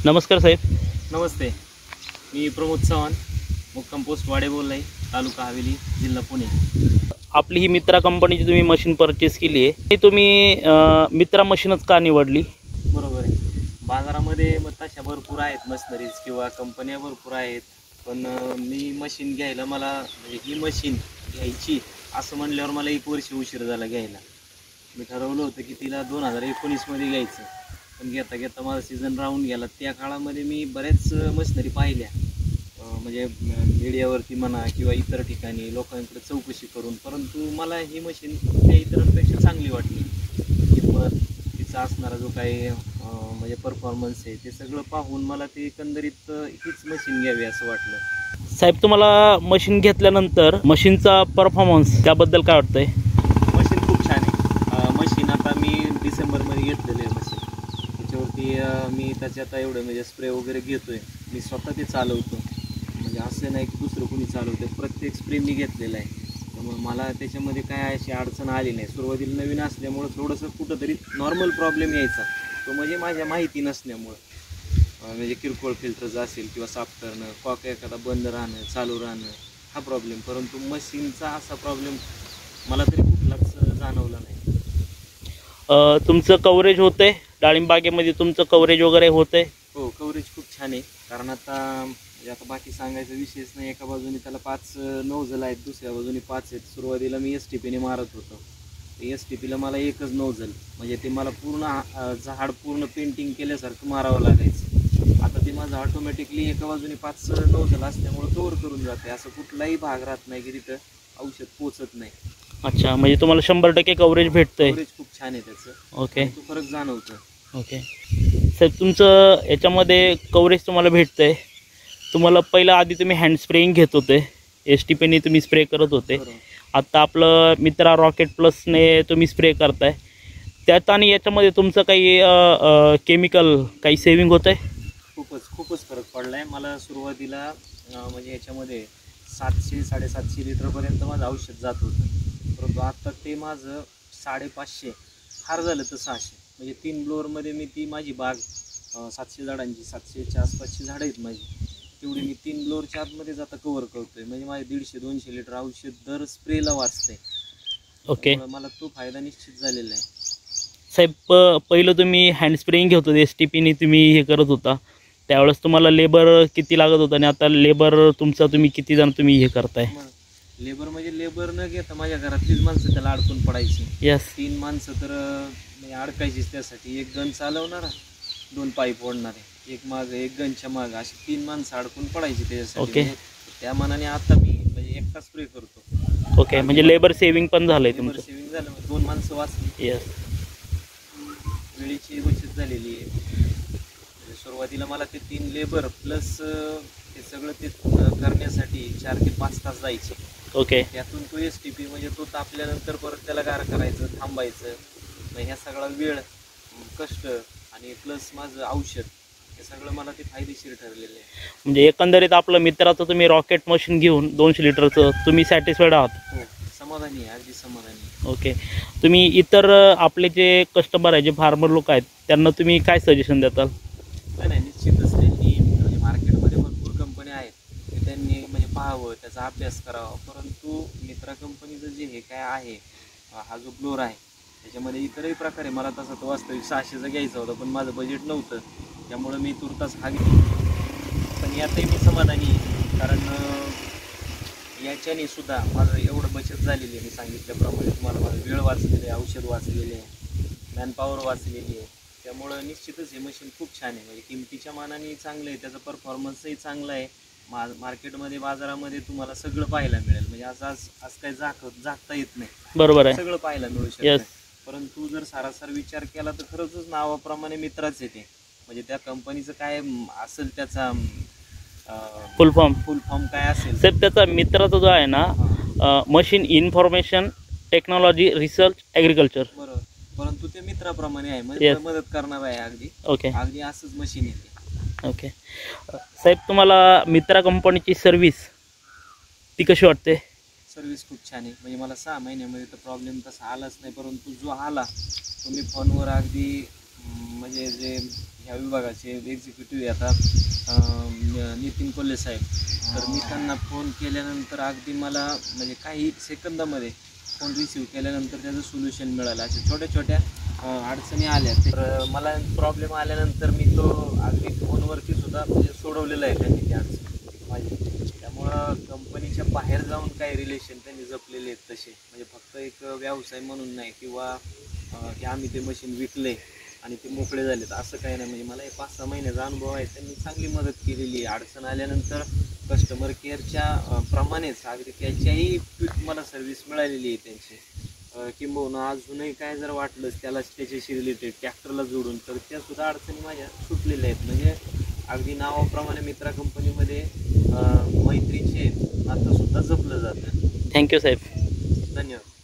नमस्कार साहेब. नमस्ते. मी प्रमोद चव्हाण, मुक्काम पोस्ट वाडे बोललाय, तालुका हवेली, जिल्हा पुणे. आपली ही मित्रा कंपनीची तुम्ही मशीन परचेस केली आहे, ही तुम्ही मित्रा मशीनच का निवडली? बरोबर आहे. बाजारामध्ये मग तशा भरपूर आहेत मशिनरीज किंवा कंपन्या भरपूर आहेत, पण मी मशीन घ्यायला मला म्हणजे ही मशीन घ्यायची असं म्हणल्यावर मला 1 वर्ष उशीर झाला घ्यायला. मी ठरवलं होतं की तिला 2019मध्ये घ्यायचं, पण घेता घेता माझा सीझन राहून गेला. त्या काळामध्ये मी बऱ्याच मशिनरी पाहिल्या, म्हणजे मीडियावरती म्हणा किंवा इतर ठिकाणी लोकांकडे चौकशी करून, परंतु मला ही मशीन त्या इतरांपेक्षा चांगली वाटली. किंमत, तिचा असणारा जो काही म्हणजे परफॉर्मन्स आहे, ते सगळं पाहून मला ते एकंदरीत हीच मशीन घ्यावी असं वाटलं. साहेब, तुम्हाला मशीन घेतल्यानंतर मशीनचा परफॉर्मन्स त्याबद्दल काय वाटतंय? मशीन खूप छान आहे. मशीन आता मी डिसेंबरमध्ये घेतलेलं आहे मशीन. त्याच्यावरती मी त्याच्यात एवढं म्हणजे स्प्रे वगैरे घेतोय, मी स्वतः ते चालवतो. म्हणजे असं नाही की दुसरं कोणी चालवतं, प्रत्येक स्प्रे मी घेतलेला आहे. त्यामुळे मला त्याच्यामध्ये काय अशी अडचण आली नाही. सुरुवातीला नवीन असल्यामुळं थोडंसं कुठंतरी नॉर्मल प्रॉब्लेम यायचा, तो म्हणजे माझ्या माहिती नसल्यामुळं. म्हणजे किरकोळ फिल्टरचं असेल किंवा साफ करणं, कॉक एखादा बंद राहणं, चालू राहणं, हा प्रॉब्लेम. परंतु मशीनचा असा प्रॉब्लेम मला तरी कुठलाच जाणवला नाही. तुमचं कव्हरेज होतंय डाळिंबागेमध्ये, तुमचं कव्हरेज वगैरे होतंय? हो, कव्हरेज खूप छान आहे. कारण आता बाकी सांगायचा विषयच नाही. एका बाजूने त्याला 5 नोझल आहेत, दुसऱ्या बाजूने 5 आहेत. सुरुवातीला मी STPने मारत होतो. STPला मला एकच नोझल, म्हणजे ते मला पूर्ण झाड पूर्ण पेंटिंग केल्यासारखं मारावं लागायचं. आता ते माझं ऑटोमॅटिकली एका बाजूने 5 नोझल असल्यामुळे कव्हर करून जाते. असं कुठलाही भाग राहत नाही की तिथं औषध पोचत नाही. अच्छा, म्हणजे तुम्हाला 100% कव्हरेज भेटतंय? कव्हरेज खूप छान आहे त्याचं. ओके, तो फरक जाणवतं. ओके. साहेब, तुमचं याच्यामध्ये कव्हरेज तुम्हाला भेटतंय. तुम्हाला पहिलं आधी तुम्ही हँड स्प्रेइंग घेत होते, STPने तुम्ही स्प्रे करत होते. आता आपलं मित्रा रॉकेट प्लसने तुम्ही स्प्रे करताय. त्यात आणि याच्यामध्ये तुमचं काही केमिकल काही सेविंग होत आहे? खूपच फरक पडला आहे. मला सुरुवातीला म्हणजे याच्यामध्ये 700-750 लिटरपर्यंत माझं औषध जात होतं, परंतु आता ते माझं 550, फार झालं तर 600. म्हणजे 3 ब्लोअरमध्ये मी ती माझी बाग 700 झाडांची, 700च्या आसपासची झाडं आहेत माझी, तेवढी मी 3 ब्लोअरच्या आतमध्ये जाता कव्हर करतोय. म्हणजे माझे 150-200 लिटर औषध दर स्प्रेला वाचतंय. ओके, मला तो फायदा निश्चित झालेला आहे. साहेब, पहिलं तुम्ही हँड स्प्रेइंग घेत होते, STPने तुम्ही हे करत होता, त्यावेळेस तुम्हाला लेबर किती लागत होतं आणि आता लेबर तुमचा तुम्ही किती जण तुम्ही हे करताय? लेबर म्हणजे लेबर न घेता माझ्या घरातलीच माणसं त्याला अडकून पडायची. यस. 3 माणसं तर अडकायचीच त्यासाठी. 1 गन चालवणारा, 2 पाईप ओढणारे, एक मागं एक गनच्या मागं, अशी 3 माणसं अडकून पडायची त्याच्यासाठी. ओके. त्या मानाने आता मी म्हणजे एकटा स्प्रे करतो. ओके, म्हणजे लेबर सेविंग पण झालंय तुमचं? सेविंग झालं, 2 माणसं वाचली. यस. वेळेची बचत झालेली आहे. सुरुवातीला मला ते 3 लेबर प्लस ते सगळं ते करण्यासाठी 4 ते 5 तास जायचे. ओके. त्यातून तो STP म्हणजे तो तापल्यानंतर परत त्याला गार करायचं, थांबायचं. मग ह्या सगळा वेळ, कष्ट आणि प्लस माझं औषध, हे सगळं मला ते फायदेशीर ठरलेलं आहे. म्हणजे एकंदरीत आपलं मित्राचं तुम्ही रॉकेट मशीन घेऊन 200 लिटरचं तुम्ही सॅटिस्फाईड आहात? हो, समाधानी आहे, अगदी समाधानी. ओके. तुम्ही इतर आपले जे कस्टमर आहे, जे फार्मर लोक आहेत, त्यांना तुम्ही काय सजेशन देताल? नाही, निश्चितच त्यांनी म्हणजे मार्केटमध्ये भरपूर कंपन्या आहेत, की त्यांनी म्हणजे पाहावं, त्याचा अभ्यास करावा. परंतु मित्रा कंपनीचं जे हे काय आहे, हा जो ब्लोअर आहे, त्याच्यामध्ये इतरही प्रकारे मला तसा तो वास्तविक 600चा घ्यायचा होता, पण माझं बजेट नव्हतं, त्यामुळं मी तुर्तास हा घेतला. पण यातही मी समाधानी आहे, कारण याच्याने सुद्धा माझं एवढं बचत झालेली आहे. मी सांगितल्याप्रमाणे तुम्हाला माझं वेळ वाचलेलं आहे, औषध वाचलेले आहे, मॅनपॉवर वाचलेली आहे. त्यामुळं निश्चितच हे मशीन खूप छान आहे. म्हणजे किमतीच्या मानाने चांगलं आहे, त्याचा परफॉर्मन्सही चांगला आहे. मार्केटमध्ये, बाजारामध्ये तुम्हाला सगळं पाहायला मिळेल. म्हणजे आज काही झाकता येत नाही. बरोबर आहे, सगळं पाहायला मिळू शकतं. परंतु जर सारासार विचार केला तर खरंच नावाप्रमाणे मित्राच येते. म्हणजे त्या कंपनीचं काय असेल, त्याचा फुल फॉर्म काय असेल? सर, त्याचा मित्राचा जो आहे ना, machine information technology research agriculture. बरोबर, परंतु ते मित्राप्रमाणे आहे, म्हणजे मदत करणार आहे अगदी. ओके, अगदी असंच मशीन येते. ओके. साहेब, तुम्हाला मित्रा कंपनीची सर्व्हिस ती कशी वाटते? सर्व्हिस खूप छान आहे. म्हणजे मला 6 महिन्यामध्ये तर प्रॉब्लेम तसा आलाच नाही, परंतु जो आला तो मी फोनवर अगदी म्हणजे जे ह्या विभागाचे एक्झिक्युटिव्ह आता नितीन कोल्हे साहेब, तर मी त्यांना फोन केल्यानंतर अगदी मला म्हणजे काही सेकंदामध्ये फोन रिसीव केल्यानंतर त्याचं सोल्युशन मिळालं. अशा छोट्या छोट्या अडचणी आल्या, तर मला प्रॉब्लेम आल्यानंतर मी तो अगदी फोनवरती सुद्धा म्हणजे सोडवलेला आहे त्यांनी त्या अडचणी माझी. त्यामुळं कंपनीच्या बाहेर जाऊन काही रिलेशन त्यांनी जपलेले आहेत तसे, म्हणजे फक्त एक व्यवसाय म्हणून नाही किंवा की आम्ही ते मशीन विकले आणि ते मोकळे झालेत असं काही नाही. म्हणजे मला हे 5-6 महिन्याचा अनुभव आहे. त्यांनी चांगली मदत केलेली आहे. अडचण आल्यानंतर कस्टमर केअरच्या प्रमाणेच अगदी त्याच्याही मला सर्व्हिस मिळालेली आहे त्यांची. किंबहुना अजूनही काय जर वाटलंच त्याला त्याच्याशी रिलेटेड ट्रॅक्टरला जोडून, तर त्यासुद्धा अडचणी माझ्या सुटलेल्या आहेत. म्हणजे अगदी नावाप्रमाणे मित्रा कंपनीमध्ये मैत्रीचे नातं सुद्धा जपलं जातं. थँक्यू साहेब. धन्यवाद.